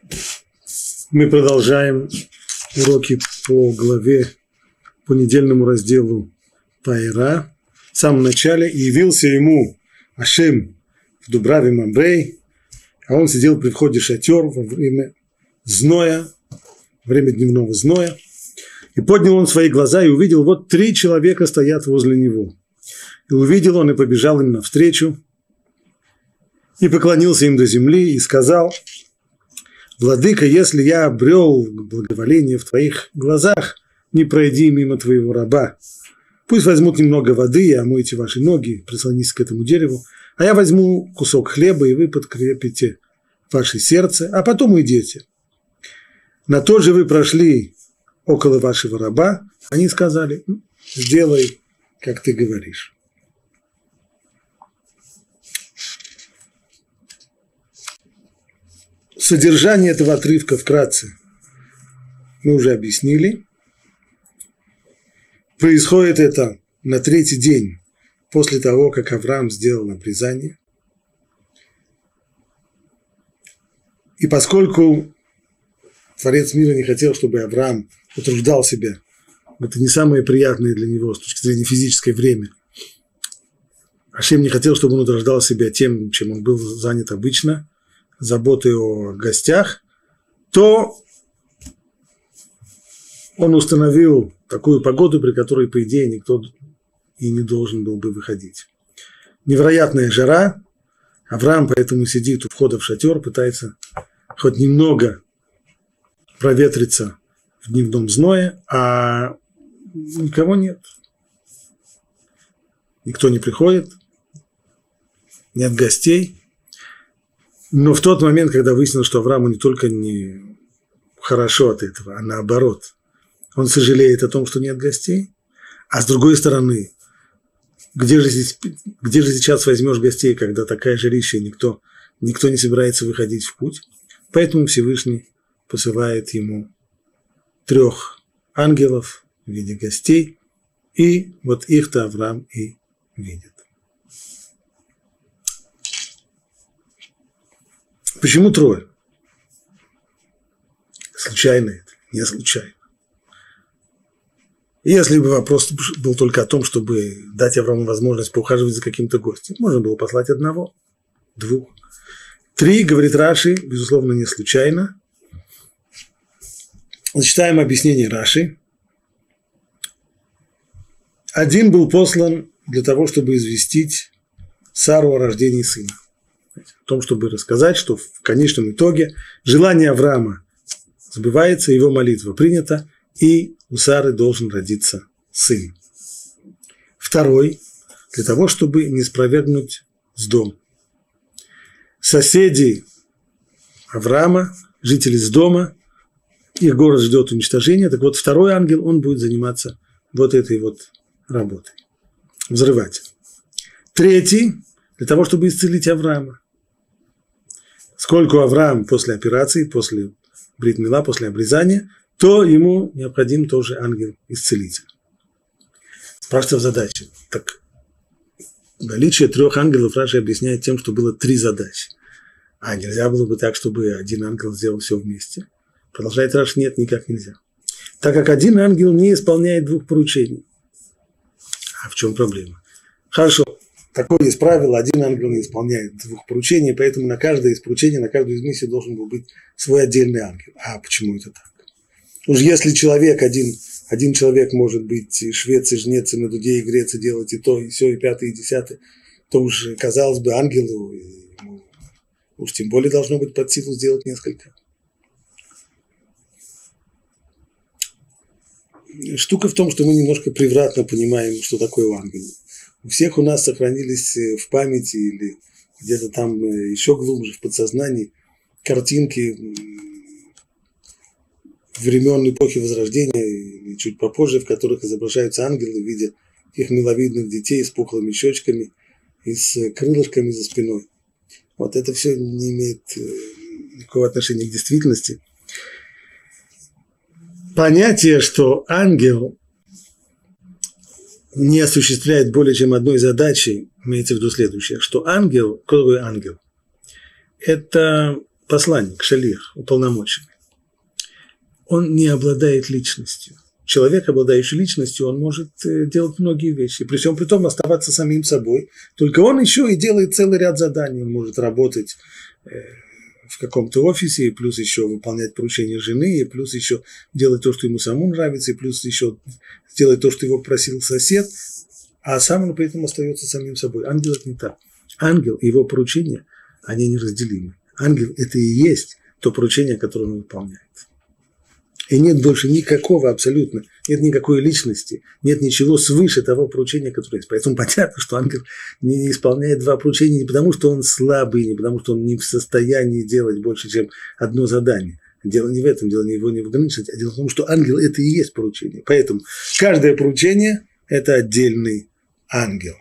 Мы продолжаем уроки по главе, по недельному разделу Ваэра. В самом начале явился ему Ашем в Дубраве Мамрей, а он сидел при входе в шатер во время зноя, время дневного зноя. И поднял он свои глаза и увидел, вот 3 человека стоят возле него. И увидел он и побежал им навстречу, и поклонился им до земли, и сказал: «Владыка, если я обрел благоволение в твоих глазах, не пройди мимо твоего раба. Пусть возьмут немного воды и омойте ваши ноги, прислонитесь к этому дереву, а я возьму кусок хлеба, и вы подкрепите ваше сердце, а потом уйдете. На то же вы прошли около вашего раба». Они сказали: «Сделай, как ты говоришь». Содержание этого отрывка вкратце мы уже объяснили. Происходит это на 3-й день после того, как Авраам сделал обрезание. И поскольку Творец мира не хотел, чтобы Авраам утруждал себя, это не самое приятное для него с точки зрения физической время, Ашем не хотел, чтобы он утруждал себя тем, чем он был занят обычно, заботой о гостях, то он установил такую погоду, при которой, по идее, никто и не должен был бы выходить. Невероятная жара. Авраам поэтому сидит у входа в шатер, пытается хоть немного проветриться в дневном зное, а никого нет. Никто не приходит, нет гостей. Но в тот момент, когда выяснилось, что Аврааму не только не хорошо от этого, а наоборот, он сожалеет о том, что нет гостей, а с другой стороны, где же сейчас возьмешь гостей, когда такая жарища, и никто не собирается выходить в путь? Поэтому Всевышний посылает ему 3 ангелов в виде гостей, и вот их-то Авраам и видит. Почему 3? Случайно это? Не случайно. Если бы вопрос был только о том, чтобы дать Аврааму возможность поухаживать за каким-то гостем, можно было послать 1, 2. 3, говорит Раши, безусловно, не случайно. Зачитаем объяснение Раши. 1 был послан для того, чтобы известить Сару о рождении сына. О том, чтобы рассказать, что в конечном итоге желание Авраама сбывается, его молитва принята, и у Сары должен родиться сын. 2 для того, чтобы не спровергнуть Сдом. Соседи Авраама, жители Сдома, их город ждет уничтожения. Так вот, 2 ангел, он будет заниматься вот этой вот работой. Взрыватель. 3 для того, чтобы исцелить Авраама. Сколько Авраам после операции, после брит мила, после обрезания, то ему необходим тоже ангел-исцелитель. Спрашивается задача. Так наличие 3 ангелов Раши объясняет тем, что было 3 задачи. А нельзя было бы так, чтобы 1 ангел сделал все вместе? Продолжает Раши: нет, никак нельзя. Так как 1 ангел не исполняет 2 поручений. А в чем проблема? Хорошо. Такое есть правило: 1 ангел не исполняет 2 поручений, поэтому на каждое из поручений, на каждую из миссий должен был быть свой отдельный ангел. А почему это так? Уж если человек, один человек может быть и швец, и жнец, и на дуде, и грец, и делать и то, и все, и 5, и 10, то уж, казалось бы, ангелу, уж тем более должно быть под силу сделать несколько. Штука в том, что мы немножко превратно понимаем, что такое ангел. У всех у нас сохранились в памяти или где-то там еще глубже в подсознании картинки времен эпохи Возрождения и чуть попозже, в которых изображаются ангелы в виде их миловидных детей с пухлыми щечками и с крылышками за спиной. Вот это все не имеет никакого отношения к действительности. Понятие, что ангел не осуществляет более чем одной задачи, имеется в виду следующее, что ангел, кто такой ангел? Это посланник, шалих, уполномоченный, он не обладает личностью. Человек, обладающий личностью, он может делать многие вещи, при всем при том оставаться самим собой. Только он еще и делает целый ряд заданий. Он может работать в каком-то офисе, и плюс еще выполнять поручения жены, и плюс еще делать то, что ему самому нравится, и плюс еще делать то, что его просил сосед, а сам он при этом остается самим собой. Ангел – это не так. Ангел и его поручения, они неразделимы. Ангел – это и есть то поручение, которое он выполняет. И нет больше никакого абсолютно, нет никакой личности, нет ничего свыше того поручения, которое есть. Поэтому понятно, что ангел не исполняет два поручения не потому, что он слабый, не потому, что он не в состоянии делать больше, чем одно задание. Дело не в этом, дело не его не в ограниченности, а дело в том, что ангел – это и есть поручение. Поэтому каждое поручение – это отдельный ангел.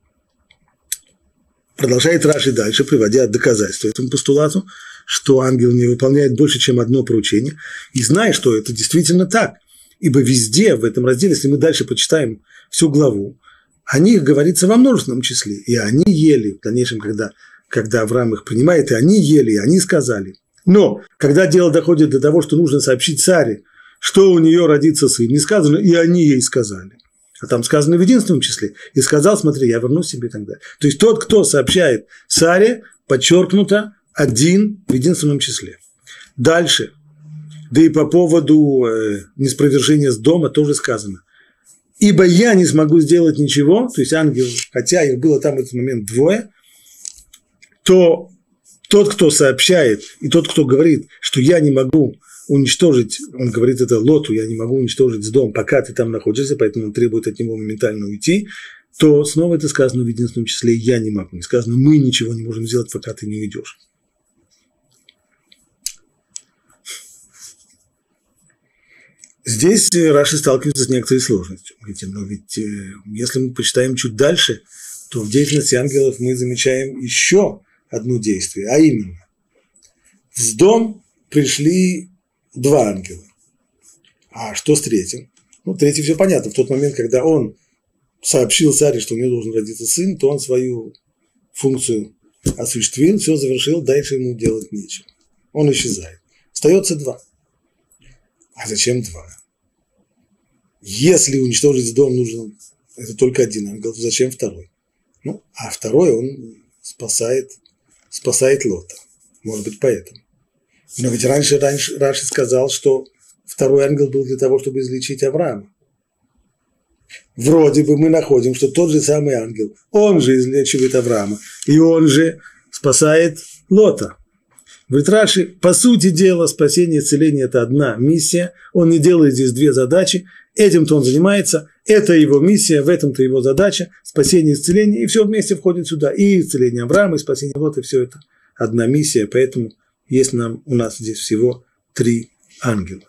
Продолжает Раши дальше, приводя доказательства этому постулату, что ангел не выполняет больше, чем одно поручение, и зная, что это действительно так, ибо везде в этом разделе, если мы дальше почитаем всю главу, о них говорится во множественном числе, и они ели, в дальнейшем, когда Авраам их принимает, и они ели, и они сказали. Но, когда дело доходит до того, что нужно сообщить Саре, что у нее родится сын, не сказано, и они ей сказали. А там сказано в единственном числе. И сказал, смотри, я верну себе тогда. То есть тот, кто сообщает Саре, подчеркнуто, один в единственном числе. Дальше. Да и по поводу неспровержения с дома тоже сказано. Ибо я не смогу сделать ничего, то есть ангел, хотя их было там в этот момент двое, то тот, кто сообщает, и тот, кто говорит, что я не могу уничтожить, он говорит это Лоту, я не могу уничтожить с дом, пока ты там находишься, поэтому он требует от него моментально уйти, то снова это сказано в единственном числе «я не могу». Не сказано «мы ничего не можем сделать, пока ты не уйдешь». Здесь Раши сталкивается с некоторой сложностью. Но ведь если мы почитаем чуть дальше, то в деятельности ангелов мы замечаем еще одно действие, а именно в Сдом пришли два ангела. А что с третьим? Ну, третий все понятно. В тот момент, когда он сообщил Саре, что у него должен родиться сын, то он свою функцию осуществил, все завершил, дальше ему делать нечего. Он исчезает. Остается два. А зачем два? Если уничтожить дом нужен это только один ангел, то зачем второй? Ну, а второй он спасает Лота. Может быть, поэтому. Но ведь раньше Раши сказал, что второй ангел был для того, чтобы излечить Авраама. Вроде бы мы находим, что тот же самый ангел, он же излечивает Авраама, и он же спасает Лота. Говорит Раши, по сути дела, спасение и исцеление – это одна миссия, он не делает здесь две задачи, этим-то он занимается, это его миссия, в этом-то его задача, спасение и исцеление, и все вместе входит сюда, и исцеление Авраама, и спасение Лота, и все это одна миссия, поэтому есть у нас здесь всего три ангела.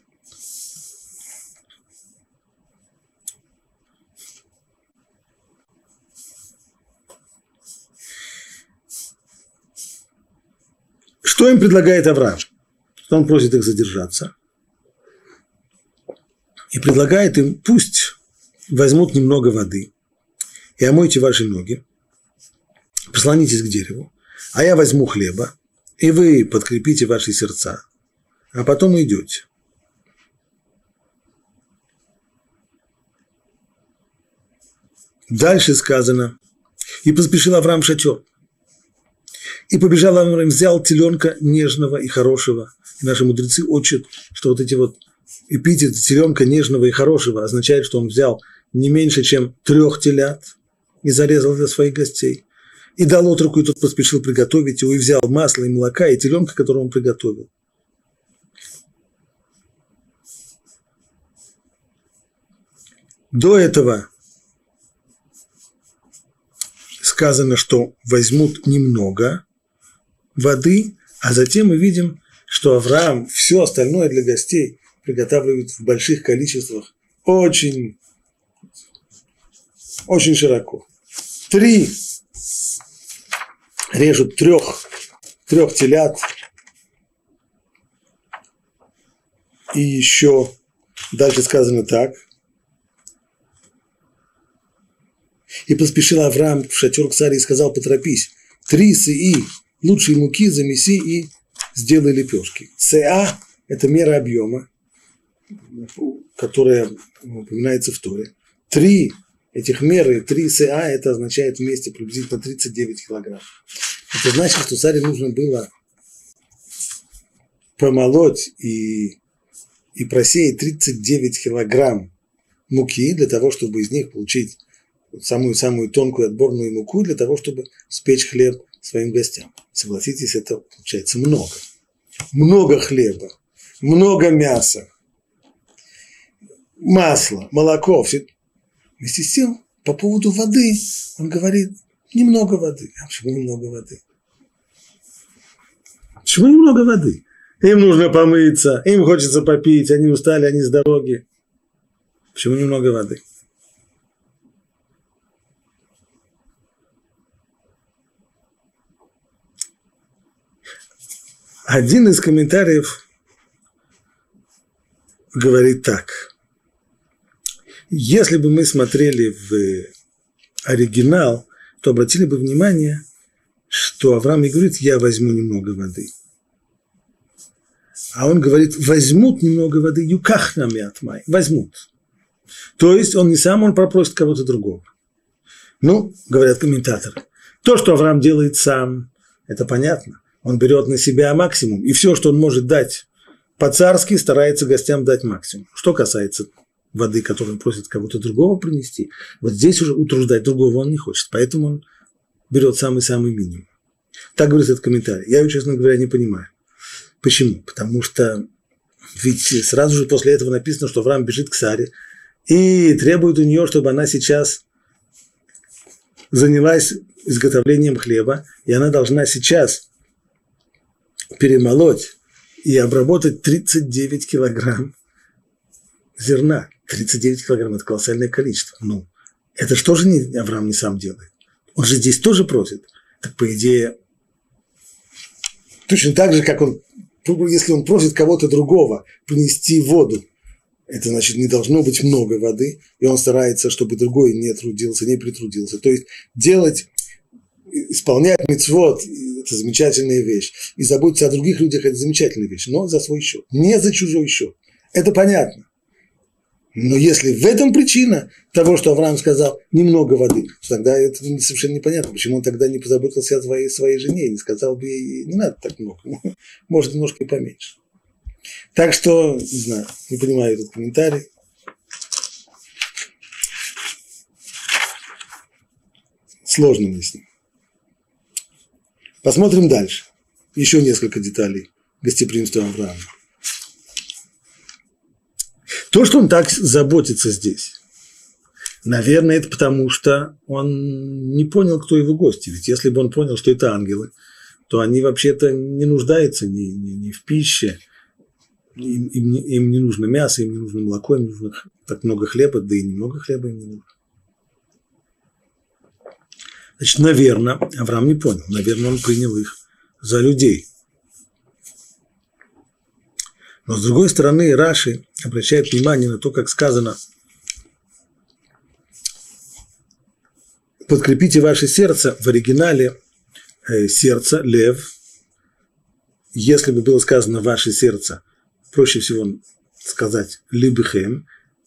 Что им предлагает Авраам? Он просит их задержаться. И предлагает им, пусть возьмут немного воды и омойте ваши ноги, прислонитесь к дереву, а я возьму хлеба, и вы подкрепите ваши сердца, а потом идете. Дальше сказано, и поспешил Авраам в шатер. И побежал Авраам, взял теленка нежного и хорошего. И наши мудрецы учат, что вот эти вот эпитеты теленка нежного и хорошего означает, что он взял не меньше, чем 3 телят и зарезал для своих гостей. И дал отроку, и тот поспешил приготовить его, и взял масло и молока, и теленка, которого он приготовил. До этого сказано, что возьмут немного воды, а затем мы видим, что Авраам все остальное для гостей приготавливает в больших количествах, очень, очень широко. 3 режут 3 телят, и еще дальше сказано так. И поспешил Авраам в шатер к Саре и сказал: поторопись, 3 сеи лучшей муки замеси и сделай лепешки. ЦА – это мера объема, которая упоминается в Торе. 3 этих меры, 3 ЦА – это означает вместе приблизительно 39 килограмм. Это значит, что царю нужно было помолоть и просеять 39 килограмм муки для того, чтобы из них получить самую тонкую отборную муку, для того, чтобы спечь хлеб своим гостям. Согласитесь, это получается много. Много хлеба, много мяса, масла, молоко. Все. Вместе с тем, по поводу воды, он говорит, немного воды. А почему немного воды? Почему немного воды? Им нужно помыться, им хочется попить, они устали, они с дороги. Почему немного воды? Один из комментариев говорит так. Если бы мы смотрели в оригинал, то обратили бы внимание, что Авраам не говорит, я возьму немного воды. А он говорит, возьмут немного воды, юках нами отмай, возьмут. То есть он не сам, он попросит кого-то другого. Ну, говорят комментаторы, то, что Авраам делает сам, это понятно. Он берет на себя максимум, и все, что он может дать по-царски, старается гостям дать максимум. Что касается воды, которую он просит кого-то другого принести, вот здесь уже утруждать другого он не хочет, поэтому он берет самый-самый минимум. Так говорит этот комментарий. Я, честно говоря, не понимаю. Почему? Потому что ведь сразу же после этого написано, что Авраам бежит к Саре и требует у нее, чтобы она сейчас занялась изготовлением хлеба, и она должна сейчас перемолоть и обработать 39 килограмм зерна. 39 килограмм – это колоссальное количество. Ну, это что же Авраам не сам делает? Он же здесь тоже просит. Так, по идее, точно так же, как он, если он просит кого-то другого принести воду, это значит, не должно быть много воды, и он старается, чтобы другой не трудился, не притрудился. То есть исполнять мицвот – это замечательная вещь. И заботиться о других людях – это замечательная вещь, но за свой счет, не за чужой счет. Это понятно. Но если в этом причина того, что Авраам сказал, немного воды, тогда это совершенно непонятно, почему он тогда не позаботился о своей жене, не сказал бы ей, не надо так много, может, немножко и поменьше. Так что, не знаю, не понимаю этот комментарий. Сложно мне с ним. Посмотрим дальше. Еще несколько деталей гостеприимства Авраама. То, что он так заботится здесь, наверное, это потому, что он не понял, кто его гости. Ведь если бы он понял, что это ангелы, то они вообще-то не нуждаются ни в пище, им не нужно мясо, им не нужно молоко, им нужно так много хлеба, да и немного хлеба им не нужно. Значит, наверное, Авраам не понял, наверное, он принял их за людей. Но, с другой стороны, Раши обращает внимание на то, как сказано: подкрепите ваше сердце, в оригинале сердце, лев. Если бы было сказано ваше сердце, проще всего сказать либхем.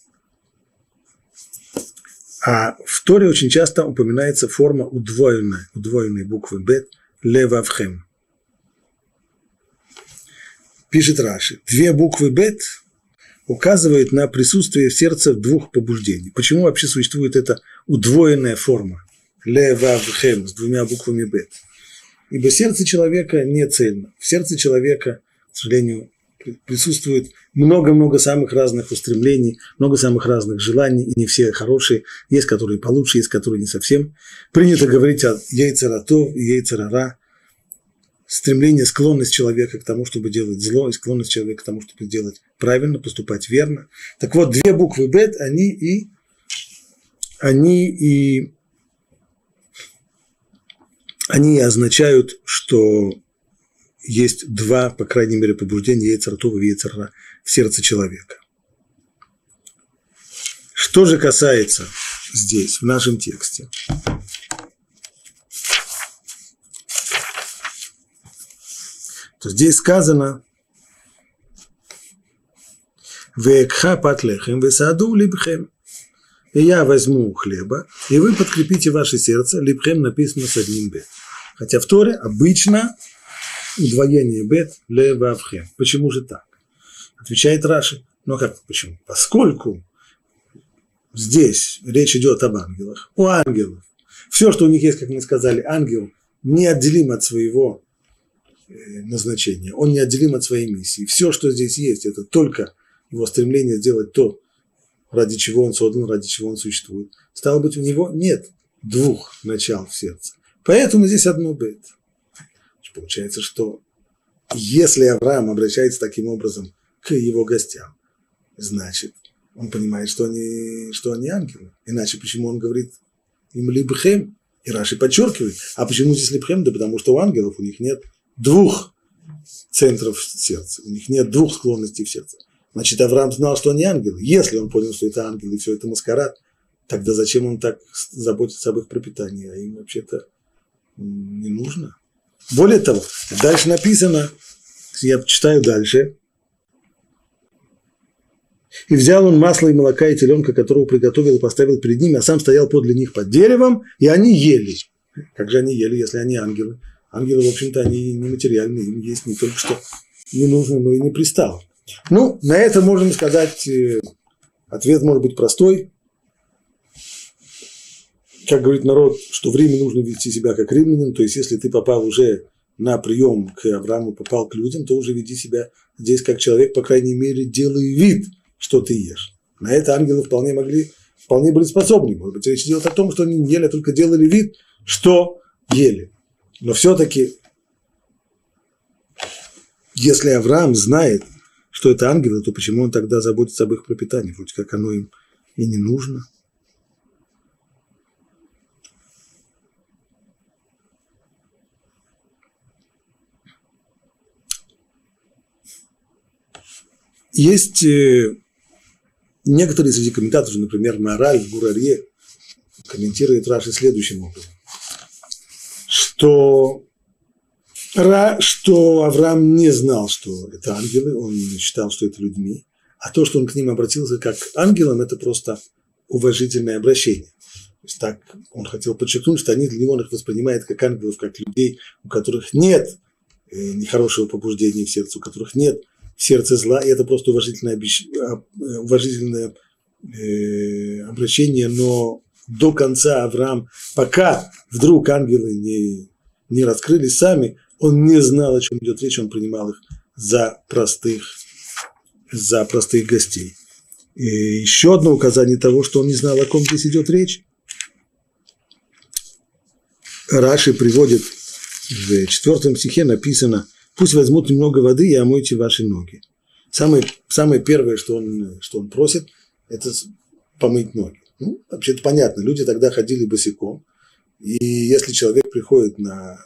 А в Торе очень часто упоминается форма удвоенной буквы бет, левавхем. Пишет Раши, 2 буквы бет указывают на присутствие в сердце 2 побуждений. Почему вообще существует эта удвоенная форма левавхем с 2 буквами бет? Ибо сердце человека не цельно. В сердце человека, к сожалению, присутствует много-много самых разных устремлений, много самых разных желаний, и не все хорошие. Есть, которые получше, есть, которые не совсем. Принято говорить о яйцератов и яйцерара. Стремление, склонность человека к тому, чтобы делать зло, и склонность человека к тому, чтобы делать правильно, поступать верно. Так вот, 2 буквы бет, они означают, что есть 2, по крайней мере, побуждения яйцератов и яйцерара в сердце человека. Что же касается здесь, в нашем тексте, то здесь сказано «Веекха патлехем весааду либхем». И я возьму хлеба, и вы подкрепите ваше сердце. Либхем написано с одним бет. Хотя в Торе обычно удвоение бет левавхем. Почему же так? Отвечает Раши. Ну как почему? Поскольку здесь речь идет об ангелах. У ангелов все, что у них есть, как мы сказали, ангел неотделим от своего назначения. Он неотделим от своей миссии. Все, что здесь есть, это только его стремление сделать то, ради чего он создан, ради чего он существует. Стало быть, у него нет двух начал в сердце. Поэтому здесь одно бет. Получается, что если Авраам обращается таким образом к его гостям, значит, он понимает, что они ангелы. Иначе почему он говорит им либхем? И Раши подчеркивает. А почему здесь либхем? Да потому что у ангелов у них нет двух центров сердца. У них нет двух склонностей в сердце. Значит, Авраам знал, что они ангелы. Если он понял, что это ангелы и все это маскарад, тогда зачем он так заботится об их пропитании? А им вообще-то не нужно. Более того, дальше написано, я читаю дальше. И взял он масло и молока и теленка, которого приготовил и поставил перед ними, а сам стоял подле них под деревом, и они ели. Как же они ели, если они ангелы? Ангелы, в общем-то, они нематериальные, им есть не только что не нужно, но и не пристало. Ну, на это можем сказать, ответ может быть простой. Как говорит народ, что в Риме нужно вести себя как римлянин, то есть если ты попал уже на прием к Аврааму, попал к людям, то уже веди себя здесь как человек, по крайней мере, делай вид, что ты ешь. На это ангелы вполне были способны. Может быть, речь идет о том, что они не ели, а только делали вид, что ели. Но все-таки, если Авраам знает, что это ангелы, то почему он тогда заботится об их пропитании? Вроде как оно им и не нужно. Есть некоторые среди комментаторов, например, Маораль в Гур-Арье, комментирует Раши следующим образом, что Авраам не знал, что это ангелы, он считал, что это людьми, а то, что он к ним обратился как к ангелам, это просто уважительное обращение. То есть так он хотел подчеркнуть, что они для него их воспринимают как ангелов, как людей, у которых нет нехорошего побуждения в сердце, у которых нет в сердце зла, и это просто уважительное обращение, но до конца Авраам, пока вдруг ангелы не раскрылись сами, он не знал, о чем идет речь, он принимал их за простых гостей. И еще одно указание того, что он не знал, о ком здесь идет речь. Раши приводит в 4 стихе написано: «Пусть возьмут немного воды и омойте ваши ноги». Самое первое, что он просит, это помыть ноги. Ну, вообще-то понятно, люди тогда ходили босиком, и если человек приходит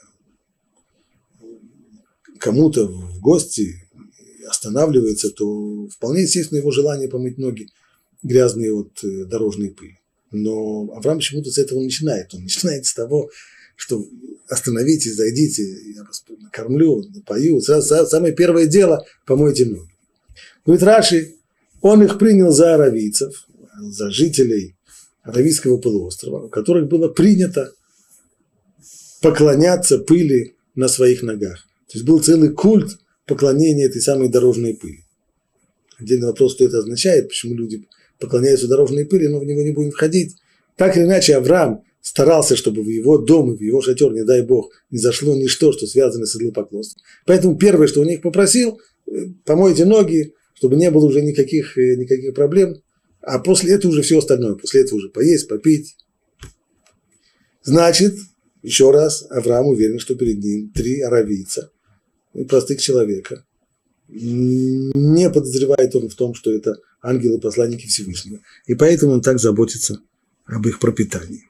кому-то в гости, останавливается, то вполне естественно его желание помыть ноги, грязные от дорожной пыли. Но Авраам почему-то с этого начинает. Он начинает с того, что остановитесь, зайдите, я вас накормлю, напою. Самое первое дело – помойте ноги. Говорит Раши, он их принял за аравийцев, за жителей Аравийского полуострова, у которых было принято поклоняться пыли на своих ногах. То есть был целый культ поклонения этой самой дорожной пыли. Отдельный вопрос, что это означает, почему люди поклоняются дорожной пыли, но в него не будем входить. Так или иначе, Авраам старался, чтобы в его дом и в его шатер, не дай Бог, не зашло ничто, что связано с идолопоклонством. Поэтому первое, что у них попросил, помойте ноги, чтобы не было уже никаких проблем, а после этого уже все остальное, после этого уже поесть, попить. Значит, еще раз, Авраам уверен, что перед ним 3 аравийца, простых человека. Не подозревает он в том, что это ангелы-посланники Всевышнего. И поэтому он так заботится об их пропитании.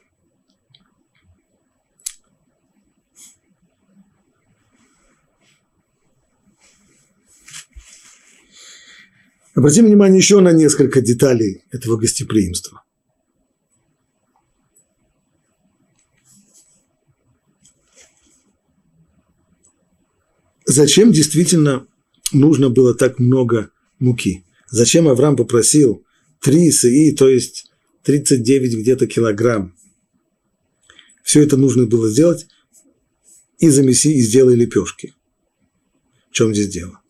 Обратим внимание еще на несколько деталей этого гостеприимства. зачем действительно нужно было так много муки? Зачем Авраам попросил 3 сеи, то есть 39 где-то килограмм? Все это нужно было сделать, и замеси, и сделай лепешки. В чем здесь дело?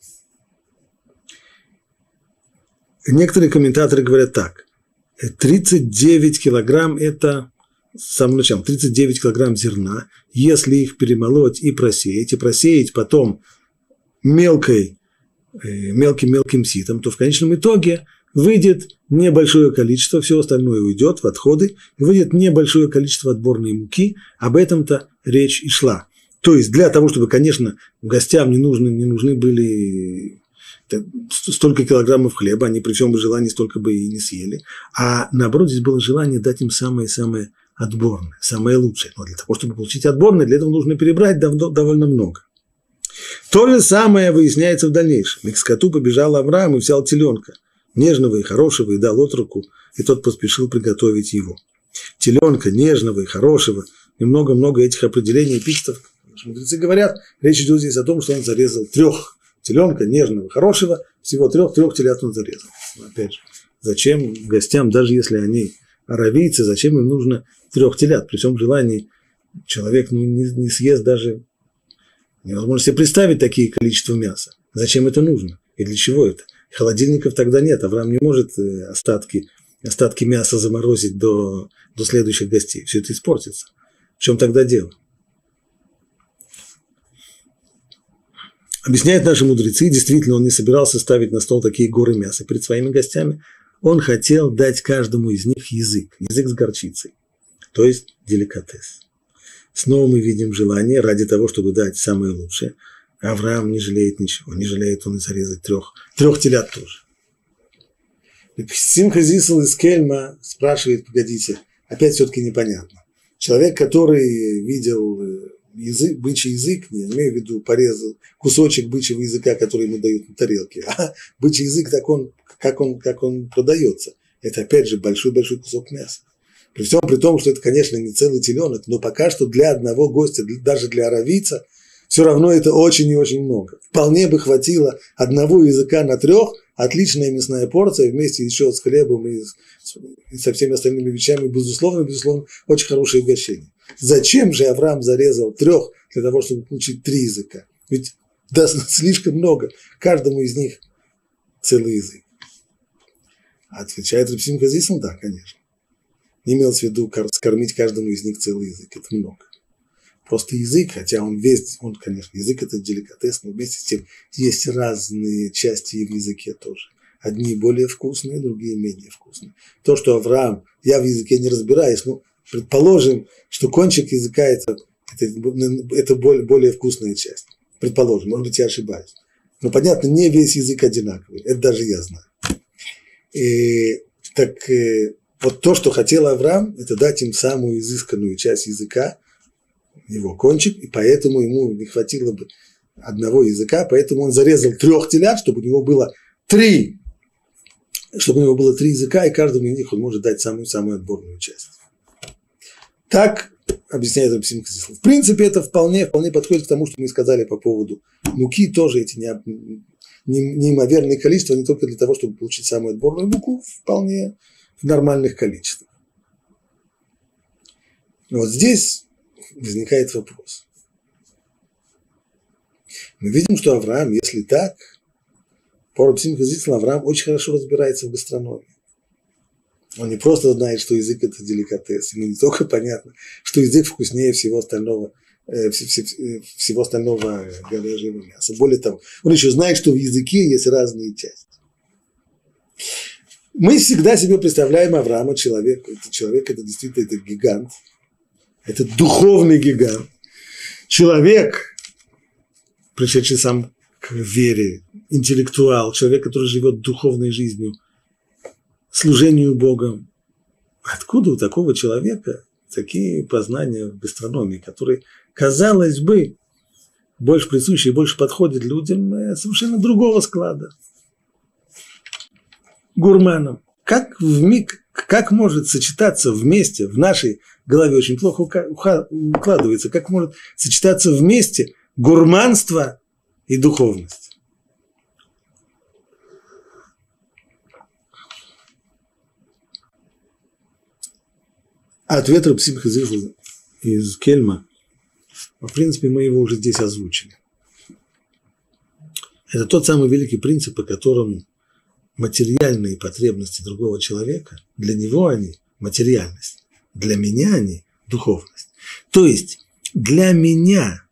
Некоторые комментаторы говорят так. 39 килограмм – это с самого начала 39 килограмм зерна. Если их перемолоть и просеять потом мелким ситом, то в конечном итоге выйдет небольшое количество, все остальное уйдет в отходы, и выйдет небольшое количество отборной муки, об этом-то речь и шла. То есть для того, чтобы, конечно, гостям не нужны были столько килограммов хлеба, они при всем желании столько бы и не съели, а наоборот здесь было желание дать им самое-самое отборное, самое лучшее. Но для того, чтобы получить отборное, для этого нужно перебрать довольно много. То же самое выясняется в дальнейшем. И к скоту побежал Авраам и взял теленка, нежного и хорошего, и дал отроку, и тот поспешил приготовить его. Теленка, нежного и хорошего, и много-много этих определений, эпитетов. Мудрецы говорят, речь идет здесь о том, что он зарезал 3 теленка, нежного, хорошего, всего 3 телят он зарезал. Но опять же, зачем гостям, даже если они аравийцы, зачем им нужно 3 телят? При всем желании человек не съест даже, невозможно себе представить такие количества мяса. Зачем это нужно? И для чего это? Холодильников тогда нет, Авраам не может остатки мяса заморозить до следующих гостей. Все это испортится. В чем тогда дело? Объясняют наши мудрецы, действительно, он не собирался ставить на стол такие горы мяса перед своими гостями. Он хотел дать каждому из них язык с горчицей, то есть деликатес. Снова мы видим желание ради того, чтобы дать самое лучшее. Авраам не жалеет ничего, не жалеет он и зарезать 3 телят тоже. Симха Зисл из Кельма спрашивает, погодите, опять все-таки непонятно. Человек, который видел бычий язык, не имею в виду порезал кусочек бычьего языка, который ему дают на тарелке, а бычий язык, как он продается. Это опять же большой-большой кусок мяса. При всем при том, что это, конечно, не целый теленок, но пока что для одного гостя, даже для аравийца, все равно это очень и очень много. Вполне бы хватило одного языка на 3, отличная мясная порция, вместе еще с хлебом и со всеми остальными вещами, безусловно, очень хорошее угощение. Зачем же Авраам зарезал 3 для того, чтобы получить 3 языка? Ведь слишком много, каждому из них целый язык. Отвечает Рав Симха Зисл, да, конечно. Не имелось в виду скормить каждому из них целый язык, это много. Просто язык, хотя конечно, язык это деликатес, но вместе с тем есть разные части в языке тоже. Одни более вкусные, другие менее вкусные. То, что Авраам, я в языке не разбираюсь, но предположим, что кончик языка это более вкусная часть. Предположим, может быть, я ошибаюсь. Но понятно, не весь язык одинаковый, это даже я знаю. Вот то, что хотел Авраам, это дать им самую изысканную часть языка, его кончик, и поэтому ему не хватило бы одного языка, поэтому он зарезал 3 телят, чтобы у него было 3 языка, и каждому из них он может дать самую отборную часть. Так объясняет Рав Симха Зисл. В принципе, это вполне подходит к тому, что мы сказали по поводу муки, тоже эти неимоверные количества, не только для того, чтобы получить самую отборную муку, вполне в нормальных количествах. Но вот здесь возникает вопрос. Мы видим, что Авраам, если так, по Рав Симха Зисл, Авраам очень хорошо разбирается в гастрономии. Он не просто знает, что язык – это деликатес, ему не только понятно, что язык вкуснее всего остального говяжьего мяса. Более того, он еще знает, что в языке есть разные части. Мы всегда себе представляем Авраама человек это действительно это гигант, это духовный гигант, человек, пришедший сам к вере, интеллектуал, человек, который живет духовной жизнью, служению Богу. Откуда у такого человека такие познания в гастрономии, которые, казалось бы, больше присущи и больше подходят людям совершенно другого склада? Гурманам. Как может сочетаться вместе, в нашей голове очень плохо укладывается, как может сочетаться вместе гурманство и духовность. Ответ Рав Симха Зихл из Кельма, в принципе, мы его уже здесь озвучили. Это тот самый великий принцип, по которому материальные потребности другого человека, для него они материальность, для меня они духовность. То есть для меня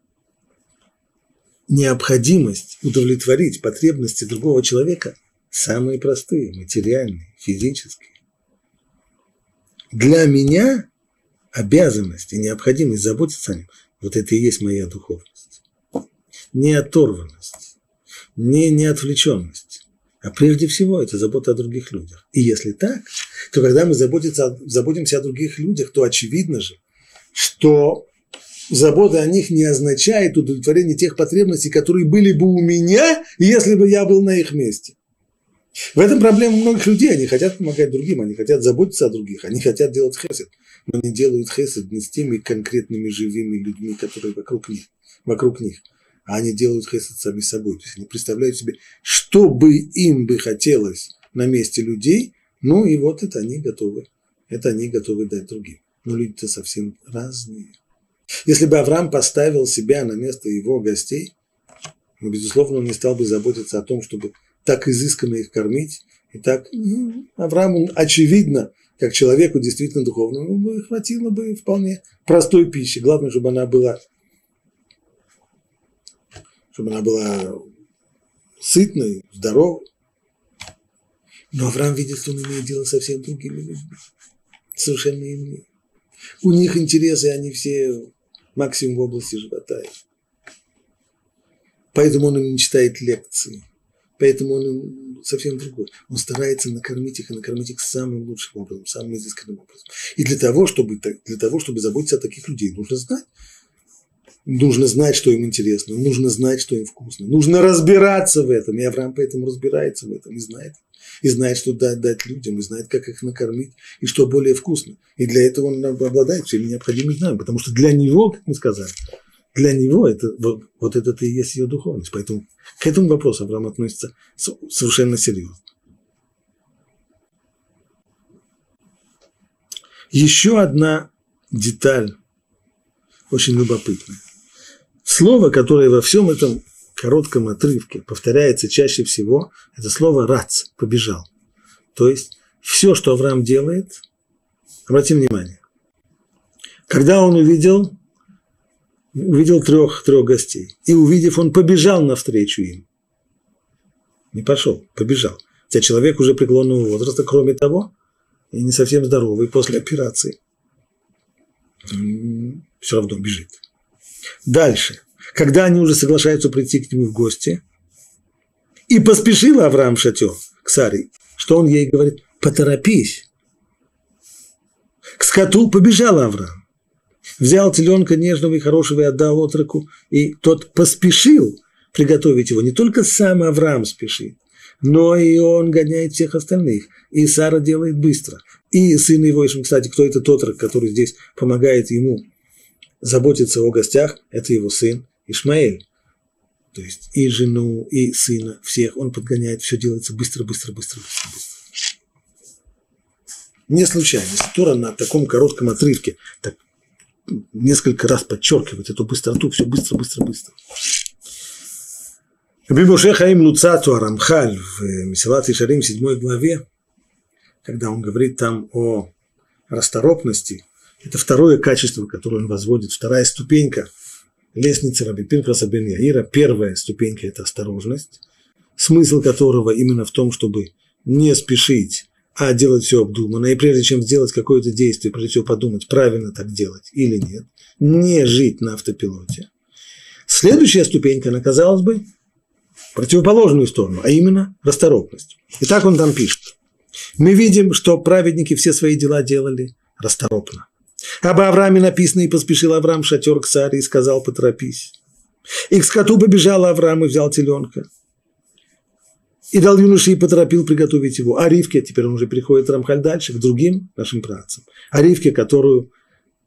необходимость удовлетворить потребности другого человека самые простые, материальные, физические. Для меня обязанность и необходимость заботиться о нем, вот это и есть моя духовность. Не оторванность, не неотвлеченность, а прежде всего это забота о других людях. И если так, то когда мы заботимся о других людях, то очевидно же, что забота о них не означает удовлетворение тех потребностей, которые были бы у меня, если бы я был на их месте. В этом проблема многих людей. Они хотят помогать другим, они хотят заботиться о других, они хотят делать хесед, но не делают хесед не с теми конкретными живыми людьми, которые вокруг них, а они делают хесед сами собой. То есть они представляют себе, что бы им бы хотелось на месте людей, ну и вот это они готовы дать другим. Но люди-то совсем разные. Если бы Авраам поставил себя на место его гостей, ну, безусловно, он не стал бы заботиться о том, чтобы так изысканно их кормить. И так Аврааму, очевидно, как человеку действительно духовному, хватило бы вполне простой пищи. Главное, чтобы она была сытной, здоровой. Но Авраам видит, что он имеет дело со совсем другими людьми. Совершенно иными. У них интересы, они все максимум в области живота. Поэтому он им не читает лекции. Поэтому он им совсем другой. Он старается накормить их самым лучшим образом, самым изысканным образом. И для того, чтобы заботиться о таких людей, нужно знать, что им интересно, нужно знать, что им вкусно, нужно разбираться в этом. И Авраам поэтому разбирается в этом и знает, что дать людям, и знает, как их накормить, и что более вкусно. И для этого он обладает всеми необходимыми знаниями, потому что для него, как мы сказали, для него это, вот это-то и есть ее духовность. Поэтому к этому вопросу Авраам относится совершенно серьезно. Еще одна деталь очень любопытная. Слово, которое во всем этом коротком отрывке повторяется чаще всего, это слово «рац» – «побежал». То есть все, что Авраам делает, обратим внимание, когда он увидел трех гостей, и увидев, он побежал навстречу им. Не пошел, побежал. Хотя человек уже преклонного возраста, кроме того, и не совсем здоровый после операции, все равно бежит. Дальше. Когда они уже соглашаются прийти к нему в гости, и поспешил Авраам в шатер к Саре, что он ей говорит? Поторопись. К скоту побежал Авраам. Взял теленка нежного и хорошего и отдал отроку, и тот поспешил приготовить его. Не только сам Авраам спешит, но и он гоняет всех остальных. И Сара делает быстро. И сын его, кстати, кто этот отрок, который здесь помогает ему заботиться о гостях, это его сын Ишмаэль. То есть и жену, и сына, всех он подгоняет, все делается быстро. Не случайно, Тора на таком коротком отрывке так несколько раз подчеркивает эту быстроту, все быстро. Раби Моше Хаим Луцату Арамхаль в Месилат Ишарим 7 главе, когда он говорит там о расторопности, это второе качество, которое он возводит, вторая ступенька лестницы Раби Пинхаса бен Яира. Первая ступенька – это осторожность, смысл которого именно в том, чтобы не спешить, а делать все обдуманно, и прежде чем сделать какое-то действие, прежде всего подумать, правильно так делать или нет, не жить на автопилоте. Следующая ступенька, она, казалось бы, противоположную сторону, а именно расторопность. И так он там пишет. Мы видим, что праведники все свои дела делали расторопно. Об Аврааме написано, и поспешил Авраам в шатер к Саре и сказал, поторопись. И к скоту побежал Авраам и взял теленка. И дал юноше и поторопил приготовить его. А Ривке, теперь он уже переходит Рамхаль дальше, к другим нашим працам. А Ривке, которую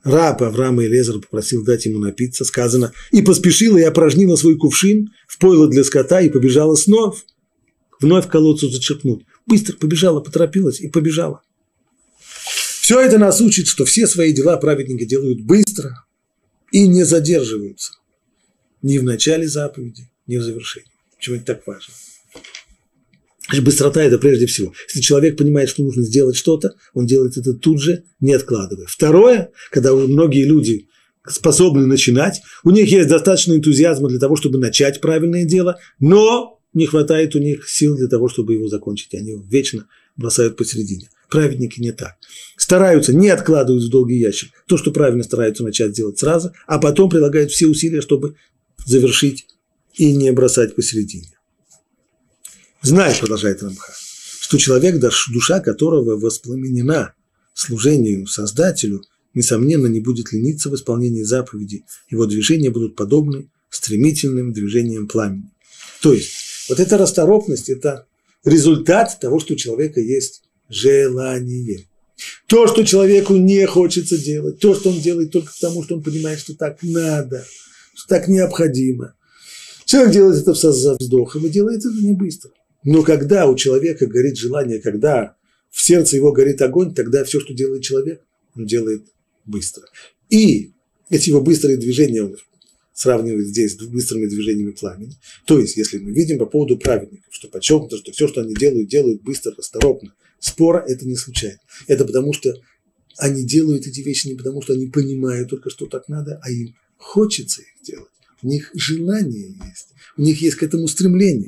раб Авраама Элиэзер попросил дать ему напиться, сказано, и поспешила и опорожнила свой кувшин в пойло для скота и побежала вновь к колодцу зачерпнуть. Быстро побежала, поторопилась и побежала. Все это нас учит, что все свои дела праведники делают быстро и не задерживаются. Ни в начале заповеди, ни в завершении. Почему это так важно? Быстрота – это прежде всего. Если человек понимает, что нужно сделать что-то, он делает это тут же, не откладывая. Второе, когда многие люди способны начинать, у них есть достаточно энтузиазма для того, чтобы начать правильное дело, но не хватает у них сил для того, чтобы его закончить. Они его вечно бросают посередине. Праведники не так. Стараются, не откладывают в долгий ящик то, что правильно стараются начать делать сразу, а потом прилагают все усилия, чтобы завершить и не бросать посередине. Знай, продолжает Рамхаль, что человек, душа которого воспламенена служению Создателю, несомненно, не будет лениться в исполнении заповедей. Его движения будут подобны стремительным движениям пламени. То есть, вот эта расторопность – это результат того, что у человека есть желание. То, что человеку не хочется делать, то, что он делает только потому, что он понимает, что так надо, что так необходимо. Человек делает это со вздохом и делает это не быстро. Но когда у человека горит желание, когда в сердце его горит огонь, тогда все, что делает человек, он делает быстро. И эти его быстрые движения он сравнивает здесь с быстрыми движениями пламени. То есть, если мы видим по поводу праведников, что подчеркнуто, что все, что они делают быстро, расторопно. Спора это не случайно. Это потому, что они делают эти вещи не потому, что они понимают только, что так надо, а им хочется их делать. У них желание есть, у них есть к этому стремление.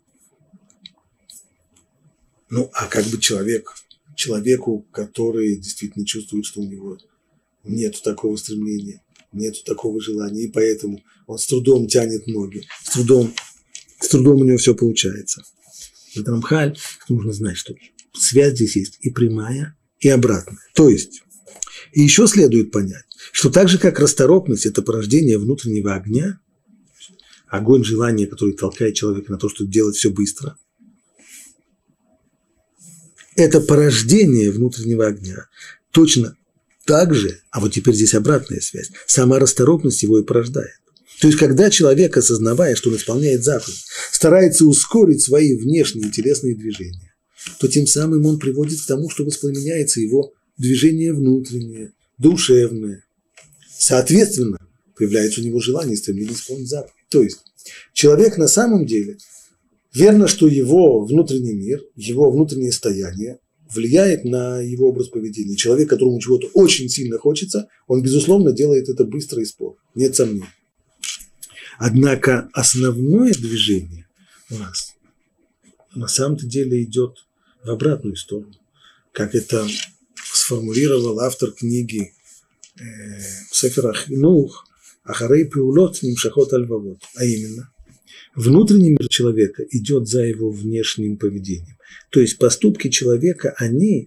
Ну, а как бы человеку, который действительно чувствует, что у него нет такого стремления, нет такого желания, и поэтому он с трудом тянет ноги, с трудом у него все получается. В Рамхаль нужно знать, что связь здесь есть и прямая, и обратная. То есть, и еще следует понять, что так же, как расторопность – это порождение внутреннего огня, огонь желания, который толкает человека на то, чтобы делать все быстро, это порождение внутреннего огня. Точно так же, а вот теперь здесь обратная связь, сама расторопность его и порождает. То есть, когда человек, осознавая, что он исполняет заповедь, старается ускорить свои внешние телесные движения, то тем самым он приводит к тому, что воспламеняется его движение внутреннее, душевное. Соответственно, появляется у него желание и стремление исполнить заповедь. То есть, человек на самом деле, верно, что его внутренний мир, его внутреннее состояние влияет на его образ поведения. Человек, которому чего-то очень сильно хочется, он, безусловно, делает это быстро и споро. Нет сомнений. Однако основное движение у нас на самом-то деле идет в обратную сторону. Как это сформулировал автор книги Сефер ха-Хинух Ахарей пеулот нимшахот аль-вавот. А именно, внутренний мир человека идет за его внешним поведением. То есть поступки человека, они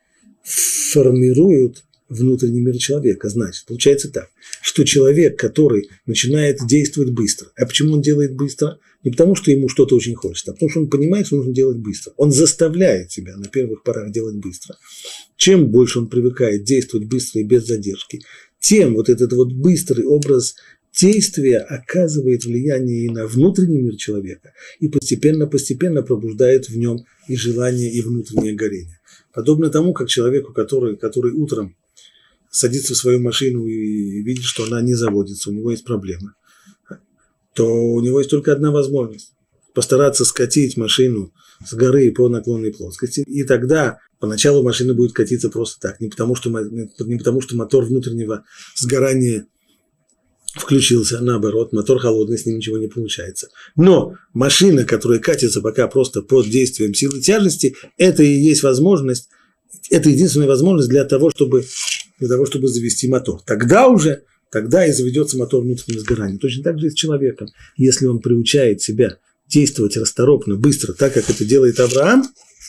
формируют внутренний мир человека. Значит, получается так, что человек, который начинает действовать быстро, а почему он делает быстро? Не потому, что ему что-то очень хочется, а потому, что он понимает, что нужно делать быстро. Он заставляет себя на первых порах делать быстро. Чем больше он привыкает действовать быстро и без задержки, тем вот этот вот быстрый образ действие оказывает влияние и на внутренний мир человека, и постепенно пробуждает в нем и желание, и внутреннее горение. Подобно тому, как человеку, который утром садится в свою машину и видит, что она не заводится, у него есть проблема, то у него есть только одна возможность – постараться скатить машину с горы по наклонной плоскости, и тогда поначалу машина будет катиться просто так, не потому что мотор внутреннего сгорания включился, наоборот, мотор холодный, с ним ничего не получается. Но машина, которая катится пока просто под действием силы тяжести, это и есть возможность, это единственная возможность для того, чтобы завести мотор. Тогда и заведется мотор внутреннего сгорания. Точно так же и с человеком. Если он приучает себя действовать расторопно, быстро, так как это делает Авраам,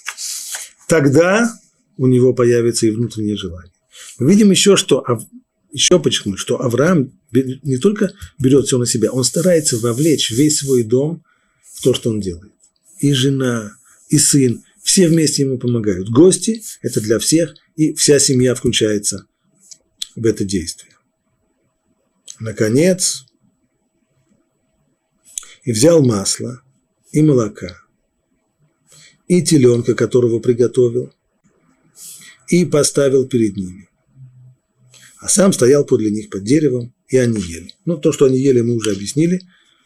тогда у него появится и внутреннее желание. Мы видим еще подчеркнуть, что Авраам не только берет все на себя, он старается вовлечь весь свой дом в то, что он делает. И жена, и сын, все вместе ему помогают. Гости – это для всех, и вся семья включается в это действие. Наконец, и взял масло и молока, и теленка, которого приготовил, и поставил перед ними. А сам стоял подле них под деревом, и они ели. Ну, то, что они ели, мы уже объяснили.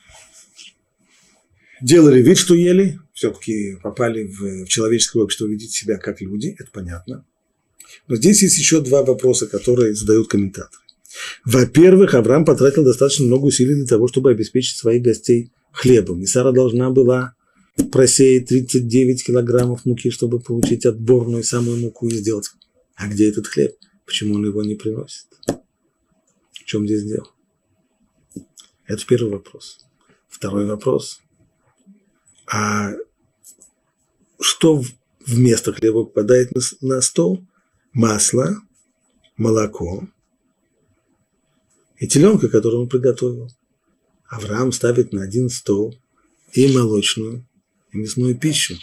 Делали вид, что ели, все-таки попали в человеческое общество, видеть себя как люди, это понятно. Но здесь есть еще два вопроса, которые задают комментаторы. Во-первых, Авраам потратил достаточно много усилий для того, чтобы обеспечить своих гостей хлебом. И Сара должна была просеять 39 килограммов муки, чтобы получить отборную самую муку и сделать. А где этот хлеб? Почему он его не приносит? В чем здесь дело? Это первый вопрос. Второй вопрос. А что вместо хлеба попадает на стол? Масло, молоко и теленка, которую он приготовил. Авраам ставит на один стол и молочную, и мясную пищу.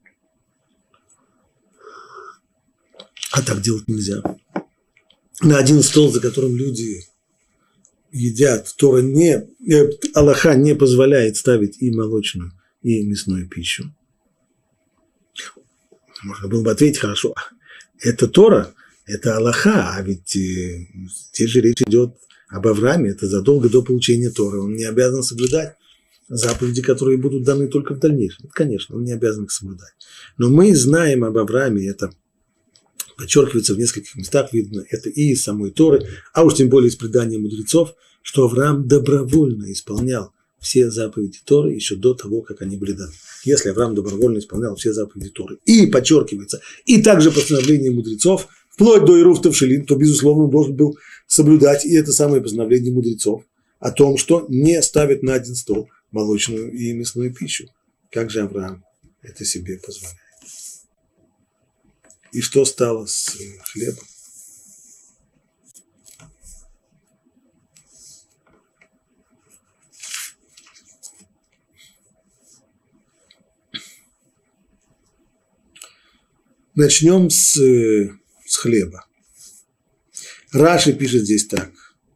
А так делать нельзя. На один стол, за которым люди едят, Аллаха не позволяет ставить и молочную, и мясную пищу. Можно было бы ответить, хорошо, это Тора, это Аллаха, а ведь здесь же речь идет об Аврааме, это задолго до получения Торы. Он не обязан соблюдать заповеди, которые будут даны только в дальнейшем. Конечно, он не обязан их соблюдать. Но мы знаем об Аврааме, это подчеркивается в нескольких местах, видно, это и из самой Торы, а уж тем более из предания мудрецов, что Авраам добровольно исполнял все заповеди Торы еще до того, как они были даны. Если Авраам добровольно исполнял все заповеди Торы, и подчеркивается, и также постановление мудрецов, вплоть до Ирув Тавшилин, то, безусловно, он должен был соблюдать и это самое постановление мудрецов о том, что не ставит на один стол молочную и мясную пищу. Как же Авраам это себе позволяет? И что стало с хлебом? Начнем с хлеба. Раши пишет здесь так.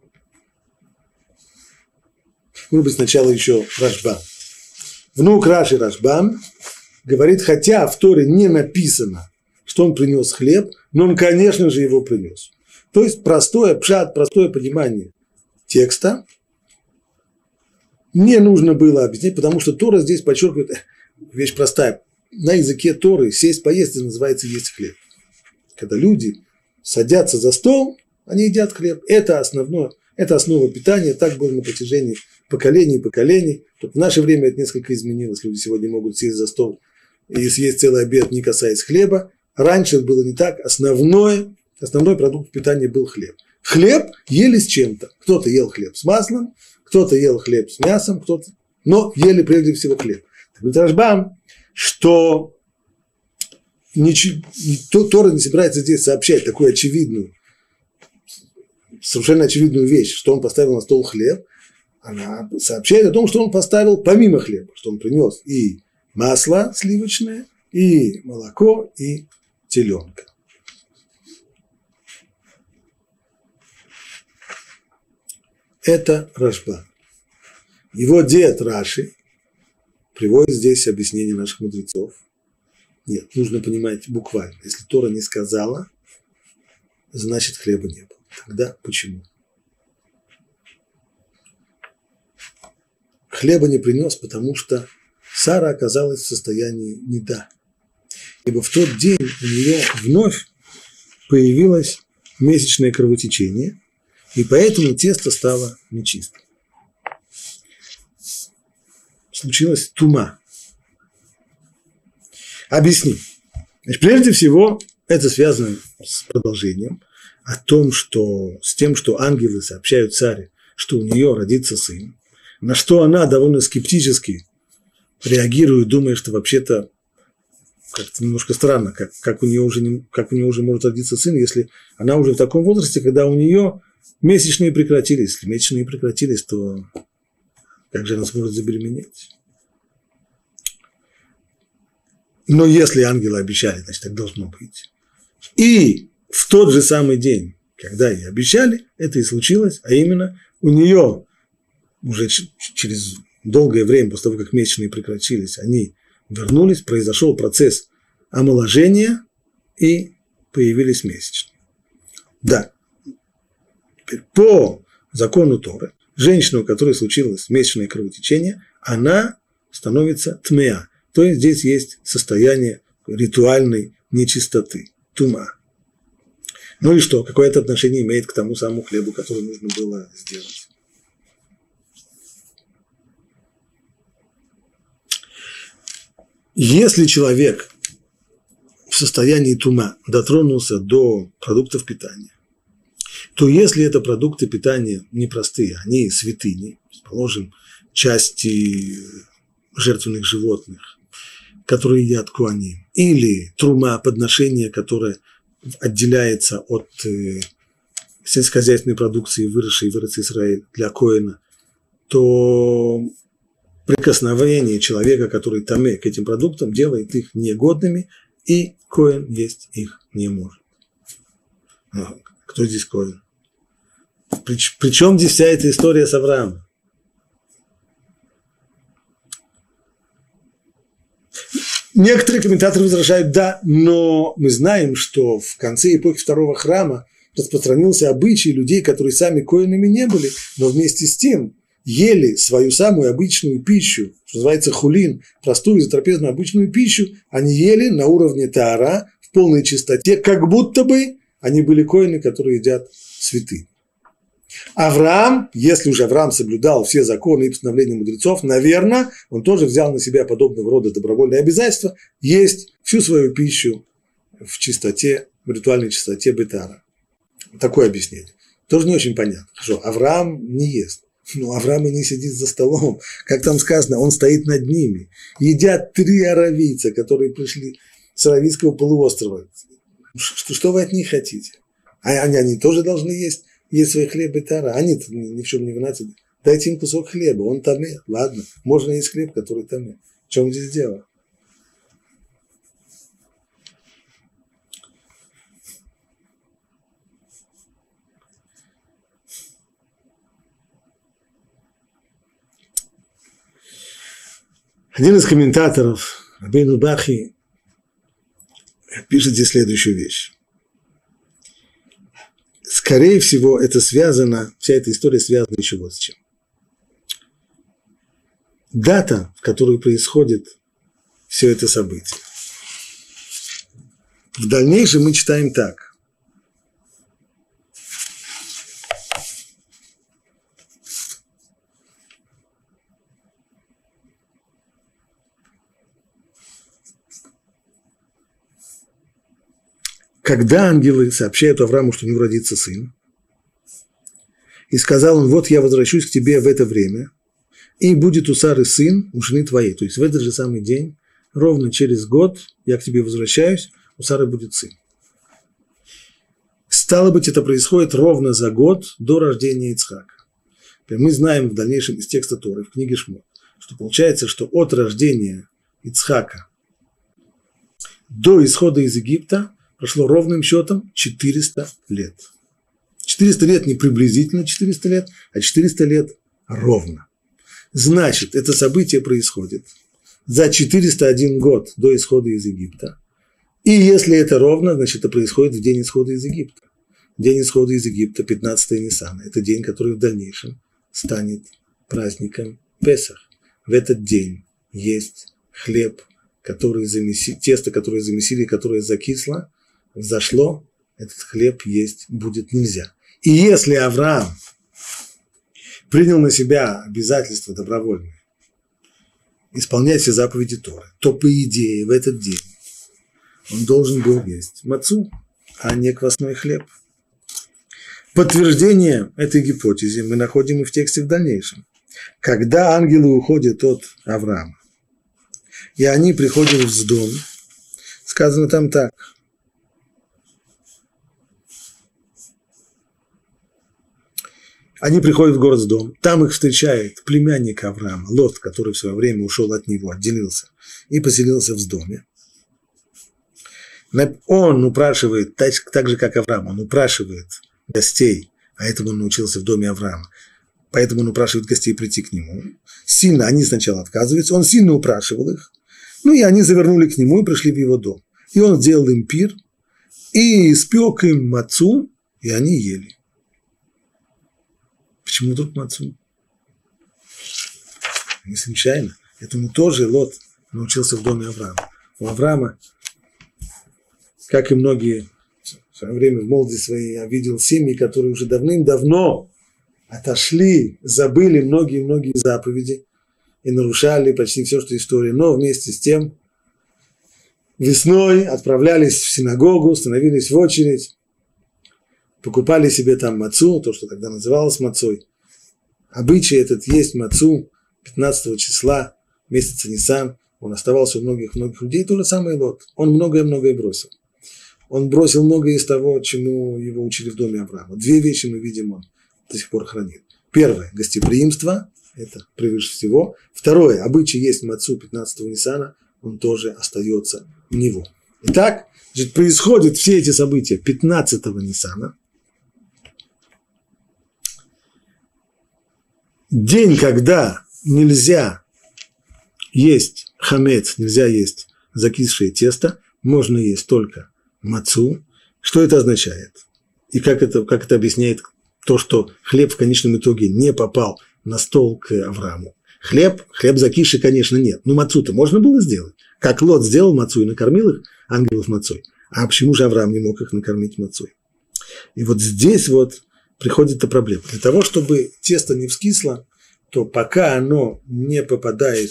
Может быть, сначала еще Рашбам. Внук Раши Рашбам говорит, хотя в Торе не написано, что он принес хлеб, но он, конечно же, его принес. То есть простое понимание текста не нужно было объяснять, потому что Тора здесь подчеркивает, вещь простая, на языке Торы сесть поесть называется есть хлеб. Когда люди садятся за стол, они едят хлеб. Это основа питания, так было на протяжении поколений. Только в наше время это несколько изменилось. Люди сегодня могут сесть за стол и съесть целый обед, не касаясь хлеба. Раньше это было не так. Основной продукт питания был хлеб. Хлеб ели с чем-то. Кто-то ел хлеб с маслом, кто-то ел хлеб с мясом, но ели прежде всего хлеб. Так говорит Рашбам, что Тора не собирается здесь сообщать такую совершенно очевидную вещь, что он поставил на стол хлеб. Она сообщает о том, что он поставил помимо хлеба, что он принес и масло сливочное, и молоко, и теленка. Это Рашбам. Его дед Раши приводит здесь объяснение наших мудрецов. Нет, нужно понимать буквально. Если Тора не сказала, значит хлеба не было. Тогда почему? Хлеба не принес, потому что Сара оказалась в состоянии неда. Ибо в тот день у нее вновь появилось месячное кровотечение, и поэтому тесто стало нечистым. Случилась тума. Объясним. Значит, прежде всего, это связано с продолжением с тем, что ангелы сообщают царе, что у нее родится сын, на что она довольно скептически реагирует, думая, что вообще-то как-то немножко странно, как у нее уже может родиться сын, если она уже в таком возрасте, когда у нее месячные прекратились. Если месячные прекратились, то как же она сможет забеременеть? Но если ангелы обещали, значит, так должно быть. И в тот же самый день когда ей обещали, это и случилось, а именно у нее уже через долгое время, после того, как месячные прекратились, они вернулись, произошел процесс омоложения и появились месячные. Да, теперь по закону Торы, женщина, у которой случилось месячное кровотечение, она становится тмеа, то есть здесь есть состояние ритуальной нечистоты, тума. Ну и что, какое это отношение имеет к тому самому хлебу, который нужно было сделать? Если человек в состоянии тума дотронулся до продуктов питания, то если это продукты питания непростые, они святыни, положим, части жертвенных животных, которые едят коаним, или трума, подношение, которое отделяется от сельскохозяйственной продукции, выросшей в Израиле для коэна, то прикосновение человека, который таме, к этим продуктам, делает их негодными, и коэн есть их не может. Кто здесь коэн? Причем здесь вся эта история с Авраамом? Некоторые комментаторы возражают, да, но мы знаем, что в конце эпохи второго храма распространился обычай людей, которые сами коэнами не были, но вместе с тем ели свою самую обычную пищу, что называется хулин, простую затрапезную обычную пищу, они ели на уровне таара, в полной чистоте, как будто бы они были коэны, которые едят цветы. Авраам, если уже Авраам соблюдал все законы и постановления мудрецов, наверное, он тоже взял на себя подобного рода добровольные обязательства есть всю свою пищу в чистоте, в ритуальной чистоте бетара. Такое объяснение. Тоже не очень понятно. Хорошо, Авраам не ест. Но Авраам и не сидит за столом. Как там сказано, он стоит над ними. Едят 3 аравийца, которые пришли с Аравийского полуострова. Что вы от них хотите? Они тоже должны есть свой хлеб и тара. Они-то ни в чем не виноваты. Дайте им кусок хлеба, он таме. Ладно, можно есть хлеб, который таме. В чем здесь дело? Один из комментаторов, Рабейну Бахи, пишет здесь следующую вещь. Скорее всего, это связано, вся эта история связана еще вот с чем. Дата, в которой происходит все это событие. В дальнейшем мы читаем так. Когда ангелы сообщают Аврааму, что у него родится сын, и сказал он, вот я возвращусь к тебе в это время, и будет у Сары сын, у жены твоей. То есть в этот же самый день, ровно через год, я к тебе возвращаюсь, у Сары будет сын. Стало быть, это происходит ровно за год до рождения Ицхака. Мы знаем в дальнейшем из текста Торы, в книге Шмот, что получается, что от рождения Ицхака до исхода из Египта прошло ровным счетом 400 лет. 400 лет не приблизительно 400 лет, а 400 лет ровно. Значит, это событие происходит за 401 год до исхода из Египта. И если это ровно, значит, это происходит в день исхода из Египта. День исхода из Египта, 15 Ниссана. Это день, который в дальнейшем станет праздником Песах. В этот день есть хлеб, который тесто, которое замесили, которое закисло, взошло, этот хлеб есть будет нельзя. И если Авраам принял на себя обязательство добровольное исполнять все заповеди Торы, то, по идее, в этот день он должен был есть мацу, а не квасной хлеб. Подтверждение этой гипотезе мы находим и в тексте в дальнейшем. Когда ангелы уходят от Авраама, и они приходят в Сдом, сказано там так. Они приходят в город Сдом, там их встречает племянник Авраама, Лот, который в свое время ушел от него, отделился и поселился в Сдоме. Он упрашивает, так же как Авраам, он упрашивает гостей, а этому он научился в доме Авраама, поэтому он упрашивает гостей прийти к нему. Сильно они сначала отказываются, он сильно упрашивал их, ну и они завернули к нему и пришли в его дом. И он сделал им пир, и испек им мацу, и они ели. Почему вдруг мацу? Не случайно. Этому тоже Лот научился в доме Авраама. У Авраама, как и многие в свое время в молодости своей, я видел семьи, которые уже давным-давно отошли, забыли многие-многие заповеди и нарушали почти все, что история. Но вместе с тем весной отправлялись в синагогу, становились в очередь, покупали себе там мацу, то, что тогда называлось мацой. Обычай этот есть мацу 15 числа месяца Нисан. Он оставался у многих-многих людей. То же самое Лот. Он многое-многое бросил. Он бросил многое из того, чему его учили в доме Авраама. Две вещи мы видим, он до сих пор хранит. Первое – гостеприимство. Это превыше всего. Второе – обычай есть мацу 15 Нисана. Он тоже остается у него. Итак, значит, происходят все эти события 15 Нисана. День, когда нельзя есть хамец, нельзя есть закисшее тесто, можно есть только мацу. Что это означает? И как это объясняет то, что хлеб в конечном итоге не попал на стол к Аврааму? Хлеб закисший, конечно, нет. Но мацу-то можно было сделать. Как Лот сделал мацу и накормил их, ангелов мацой. А почему же Авраам не мог их накормить мацой? И вот здесь вот приходит эта проблема. Для того, чтобы тесто не вскисло, то пока оно не попадает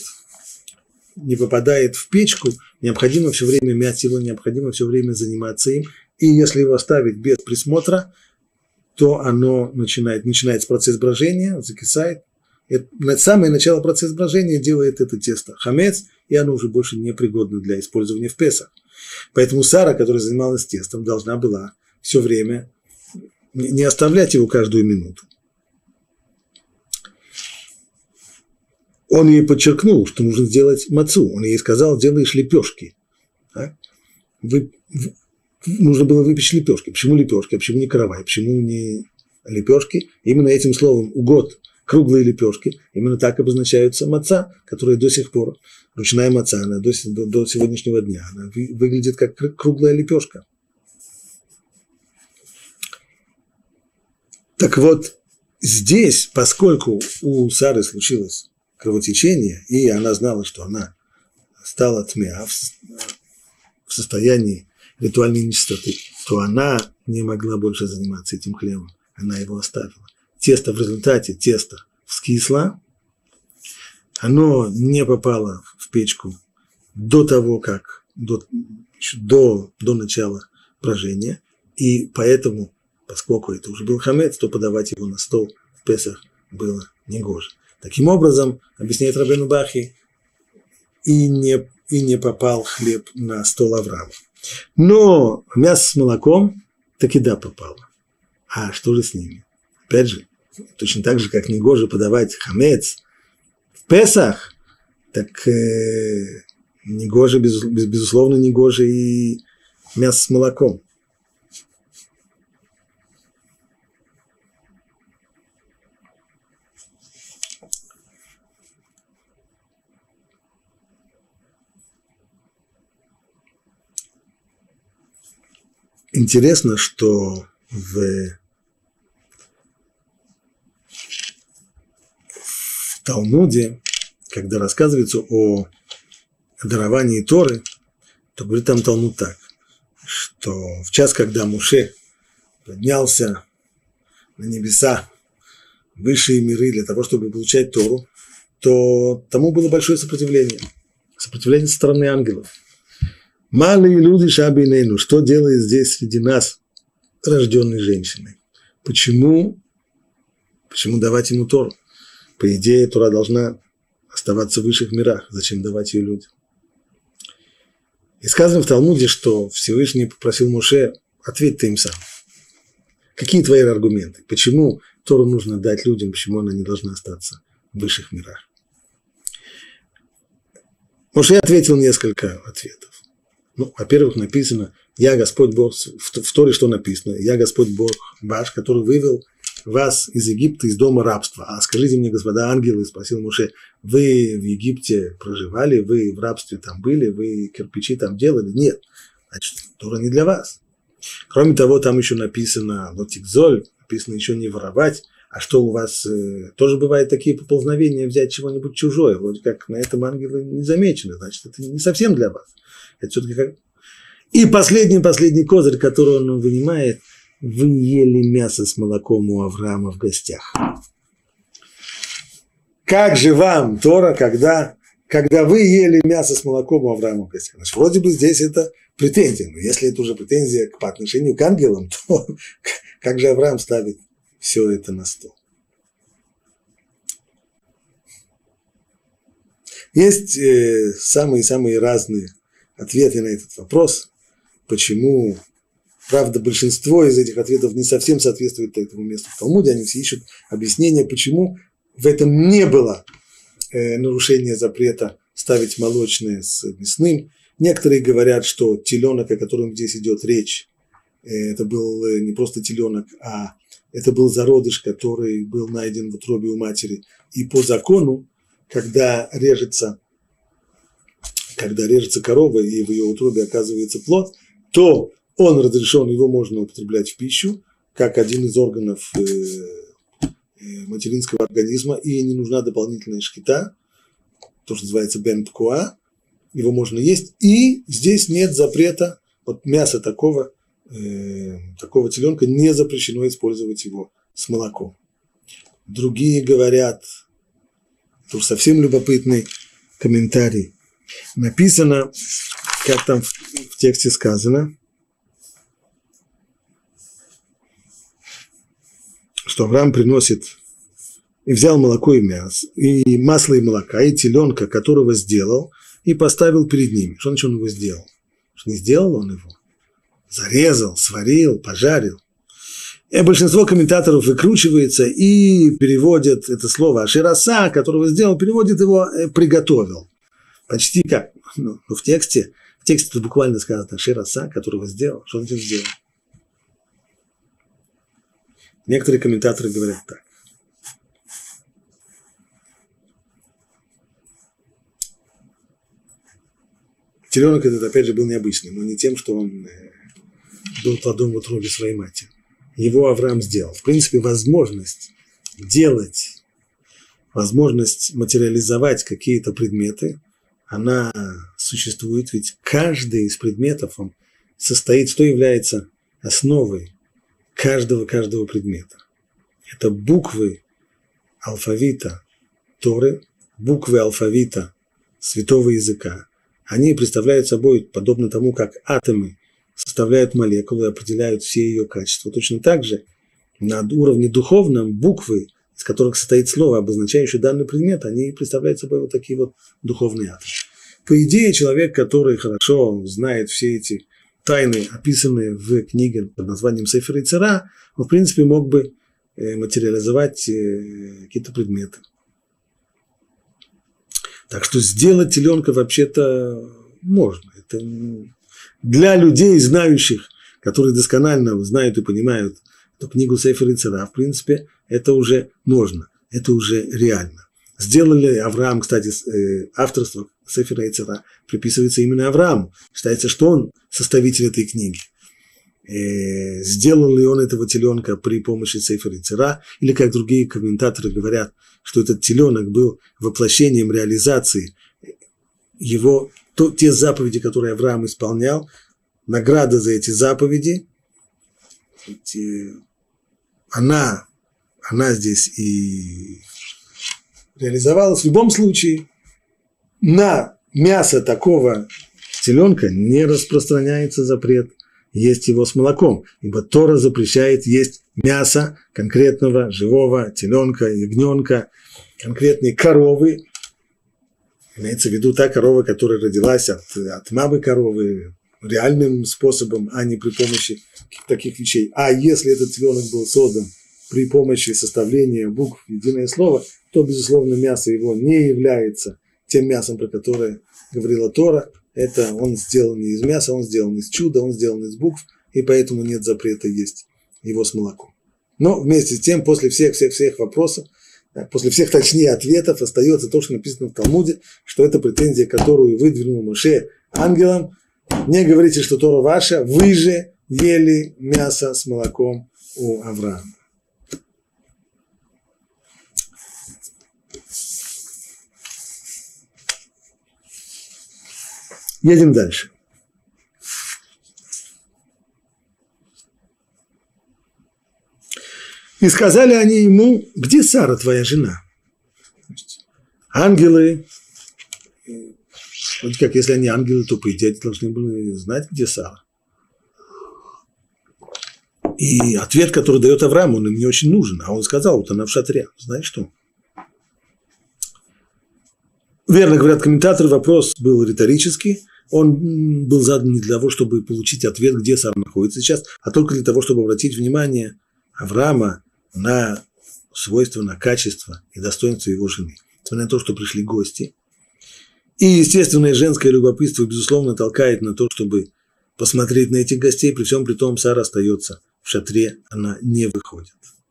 в печку, необходимо все время мять его, необходимо все время заниматься им. И если его оставить без присмотра, то оно начинается процесс брожения, закисает. Самое начало процесса брожения делает это тесто хамец, и оно уже больше не пригодно для использования в Песах. Поэтому Сара, которая занималась тестом, должна была все время не оставлять его каждую минуту. Он ей подчеркнул, что нужно сделать мацу. Он ей сказал: делаешь лепешки. Так? Нужно было выпечь лепешки. Почему лепешки? А почему не каравай? Почему не лепешки? Именно этим словом угод, круглые лепешки, именно так обозначаются маца, которая до сих пор, ручная маца, она до сегодняшнего дня, она выглядит как круглая лепешка. Так вот, здесь, поскольку у Сары случилось кровотечение, и она знала, что она стала тмеа в состоянии ритуальной нечистоты, то она не могла больше заниматься этим хлебом. Она его оставила. В результате тесто вскисло, оно не попало в печку до того, до начала брожения, и поэтому, поскольку это уже был хамец, то подавать его на стол в Песах было негоже. Таким образом, объясняет Рабейну Бахи, и не попал хлеб на стол Авраама. Но мясо с молоком таки да попало. А что же с ними? Опять же, точно так же, как негоже подавать хамец в Песах, так негоже, безусловно, негоже и мясо с молоком. Интересно, что в Талмуде, когда рассказывается о даровании Торы, то говорит там Талмуд так, что в час, когда Моше поднялся на небеса, высшие миры для того, чтобы получать Тору, то тому было большое сопротивление со стороны ангелов. Малые люди шабинейну, что делает здесь среди нас рожденной женщиной? Почему давать ему Тору? По идее, Тора должна оставаться в высших мирах. Зачем давать ее людям? И сказано в Талмуде, что Всевышний попросил Моше: ответь ты им сам. Какие твои аргументы? Почему Тору нужно дать людям, почему она не должна остаться в высших мирах? Моше ответил несколько ответов. Ну, во-первых, написано, я Господь Бог, в Торе что написано? Я Господь Бог ваш, который вывел вас из Египта, из дома рабства. А скажите мне, господа ангелы, спросил Моше, вы в Египте проживали, вы в рабстве там были, вы кирпичи там делали? Нет. Значит, Тора не для вас. Кроме того, там еще написано лотикзоль, написано еще не воровать. А что у вас тоже бывают такие поползновения взять чего-нибудь чужое? Вроде как на этом ангелы не замечены, значит, это не совсем для вас. Это все-таки как... И последний козырь, который он вынимает, вы ели мясо с молоком у Авраама в гостях. Как же вам, Тора, когда вы ели мясо с молоком у Авраама в гостях? Значит, вроде бы здесь это претензия, но если это уже претензия по отношению к ангелам, то как же Авраам ставит все это на стол? Есть самые разные ответы на этот вопрос, почему, правда, большинство из этих ответов не совсем соответствует этому месту в Талмуде, они все ищут объяснение, почему в этом не было нарушения запрета ставить молочное с мясным. Некоторые говорят, что теленок, о котором здесь идет речь, это был не просто теленок, а это был зародыш, который был найден в утробе у матери. И по закону, когда режется корова, и в ее утробе оказывается плод, то он разрешен, его можно употреблять в пищу, как один из органов материнского организма, и не нужна дополнительная шхита, то, что называется бен ткуа, его можно есть, и здесь нет запрета, вот мясо такого теленка не запрещено использовать его с молоком. Другие говорят, тоже совсем любопытный комментарий, написано, как там в тексте сказано, что Авраам приносит и взял молоко и мясо, и масло и молока, и теленка, которого сделал, и поставил перед ними. Что он его сделал? Что не сделал он его? Зарезал, сварил, пожарил. И большинство комментаторов выкручивается и переводят это слово ашираса, которого сделал, переводит его приготовил. Почти как, ну, в тексте тут буквально сказано ашираса, которого сделал. Что он этим сделал? Некоторые комментаторы говорят так. Теленок этот, опять же, был необычным, но не тем, что он был плодом в утробе своей матери. Его Авраам сделал. В принципе, возможность материализовать какие-то предметы, она существует, ведь каждый из предметов, он состоит, что является основой каждого предмета. Это буквы алфавита Торы, буквы алфавита святого языка. Они представляют собой, подобно тому, как атомы составляют молекулы, определяют все ее качества. Точно так же на уровне духовном буквы, из которых состоит слово, обозначающее данный предмет, они представляют собой вот такие вот духовные атомы. По идее, человек, который хорошо знает все эти тайны, описанные в книге под названием Сефер Йецера, он, в принципе, мог бы материализовать какие-то предметы. Так что сделать теленка вообще-то можно. Это для людей, знающих, которые досконально знают и понимают эту книгу Сефер Йецера, в принципе, это уже можно, это уже реально. Сделали Авраам, кстати, авторство Сефера Йецера приписывается именно Аврааму. Считается, что он составитель этой книги. Сделал ли он этого теленка при помощи Сефер Йецера, или, как другие комментаторы говорят, что этот теленок был воплощением реализации те заповеди, которые Авраам исполнял, награда за эти заповеди, она здесь и реализовалась. В любом случае, на мясо такого теленка не распространяется запрет есть его с молоком, ибо Тора запрещает есть мясо конкретного живого теленка, ягненка, конкретной коровы. Имеется в виду та корова, которая родилась от мамы коровы реальным способом, а не при помощи таких вещей. А если этот теленок был создан при помощи составления букв в единое слово, то, безусловно, мясо его не является тем мясом, про которое говорила Тора. это он сделан не из мяса, он сделан из чуда, он сделан из букв, и поэтому нет запрета есть его с молоком. Но вместе с тем, после всех вопросов, после всех, точнее, ответов, остается то, что написано в Талмуде, что это претензия, которую выдвинул Моше ангелам. Не говорите, что Тора ваша, вы же ели мясо с молоком у Авраама. Едем дальше. И сказали они ему: где Сара, твоя жена? Ангелы, вроде как, если они ангелы, то, по идее, должны были знать, где Сара. И ответ, который дает Авраам, он им не очень нужен. А он сказал: вот она в шатре. Знаешь что? Верно говорят комментаторы, вопрос был риторический. Он был задан не для того, чтобы получить ответ, где Сара находится сейчас, а только для того, чтобы обратить внимание Авраама на свойства, на качество и достоинство его жены. Несмотря на то, что пришли гости. И естественное женское любопытство, безусловно, толкает на то, чтобы посмотреть на этих гостей. При всем при том, Сара остается в шатре, она не выходит.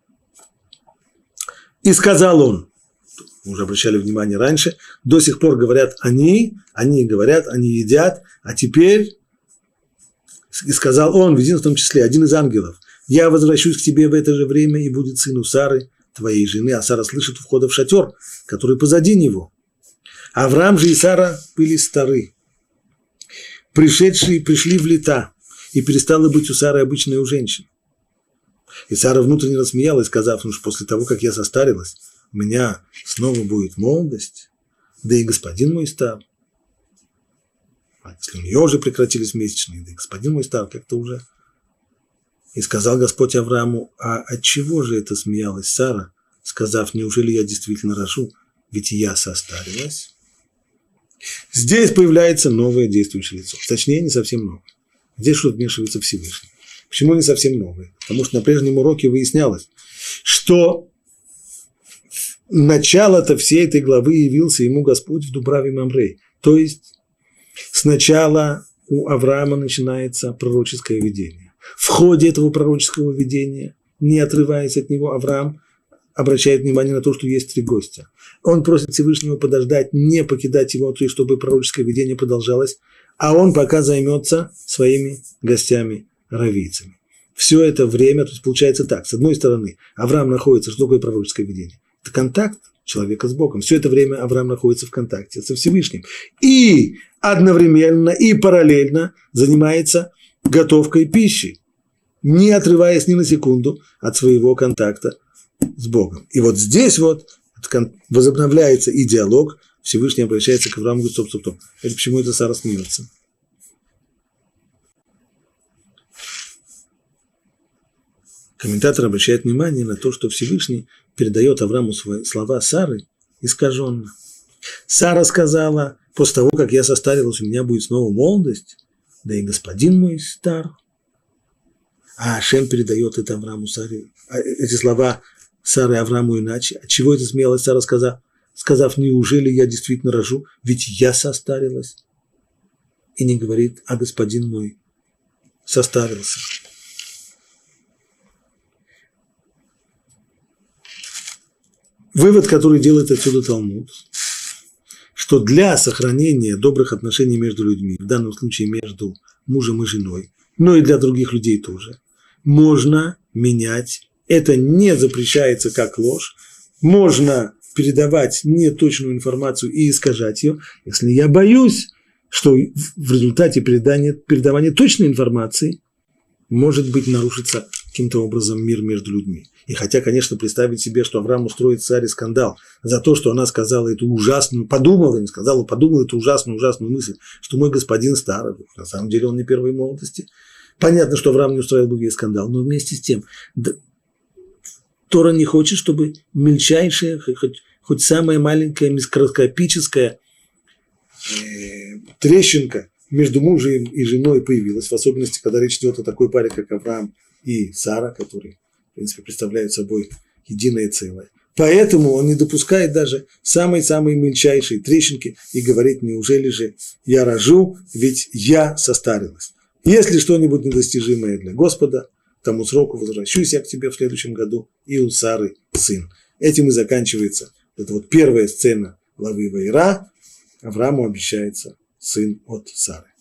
И сказал он, мы уже обращали внимание раньше, до сих пор говорят они говорят, они едят, а теперь, и сказал он, в единственном числе, один из ангелов: я возвращусь к тебе в это же время, и будет сын у Сары, твоей жены. А Сара слышит у входа в шатер, который позади него. Авраам же и Сара были стары. Пришли в лета, и перестала быть у Сары обычной у женщин. И Сара внутренне рассмеялась, сказав: ну, что после того, как я состарилась, у меня снова будет молодость, да и господин мой стар. А если у нее уже прекратились месячные, да и господин мой стар, как-то уже. И сказал Господь Аврааму: а от чего же это смеялась Сара, сказав: неужели я действительно рожу, ведь и я состарилась? Здесь появляется новое действующее лицо. Точнее, не совсем новое. Здесь что-то вмешивается Всевышний. Почему не совсем новое? Потому что на прежнем уроке выяснялось, что начало-то всей этой главы явился ему Господь в Дубраве Мамрей. То есть сначала у Авраама начинается пророческое видение. В ходе этого пророческого видения, не отрываясь от него, Авраам обращает внимание на то, что есть три гостя. Он просит Всевышнего подождать, не покидать его, то есть чтобы пророческое видение продолжалось, а он пока займется своими гостями-равийцами. Все это время, то есть получается так, с одной стороны, Авраам находится, что такое пророческое видение? Это контакт человека с Богом. Все это время Авраам находится в контакте со Всевышним. И одновременно, и параллельно занимается готовкой пищи, не отрываясь ни на секунду от своего контакта с Богом. И вот здесь вот возобновляется и диалог, Всевышний обращается к Аврааму и говорит: стоп. Это почему это Сара смеется? Комментатор обращает внимание на то, что Всевышний передает Аврааму свои слова Сары искаженно. Сара сказала: после того, как я состарилась, у меня будет снова молодость, да и господин мой стар. А Ашем передает это Аврааму Саре, эти слова Сары Аврааму иначе. Отчего это смелость Сара, сказав: неужели я действительно рожу, ведь я состарилась? И не говорит: а господин мой состарился. Вывод, который делает отсюда Талмуд, что для сохранения добрых отношений между людьми, в данном случае между мужем и женой, но и для других людей тоже, можно менять. Это не запрещается как ложь. Можно передавать неточную информацию и искажать ее, если я боюсь, что в результате передавания точной информации может быть нарушится каким-то образом мир между людьми. И хотя, конечно, представить себе, что Авраам устроит Саре скандал за то, что она сказала эту ужасную, подумала эту ужасную мысль, что мой господин старый, на самом деле он не первой молодости. Понятно, что Авраам не устроил бы ей скандал, но вместе с тем Тора не хочет, чтобы мельчайшая, хоть самая маленькая микроскопическая трещинка между мужем и женой появилась, в особенности, когда речь идет о такой паре, как Авраам и Сара, которые, в принципе, представляют собой единое целое. Поэтому он не допускает даже самой-самой мельчайшей трещинки и говорит: неужели же я рожу, ведь я состарилась. Если что-нибудь недостижимое для Господа, к тому сроку возвращусь я к тебе в следующем году, и у Сары сын. Этим и заканчивается эта вот первая сцена главы Ваира. Аврааму обещается сын от Сары.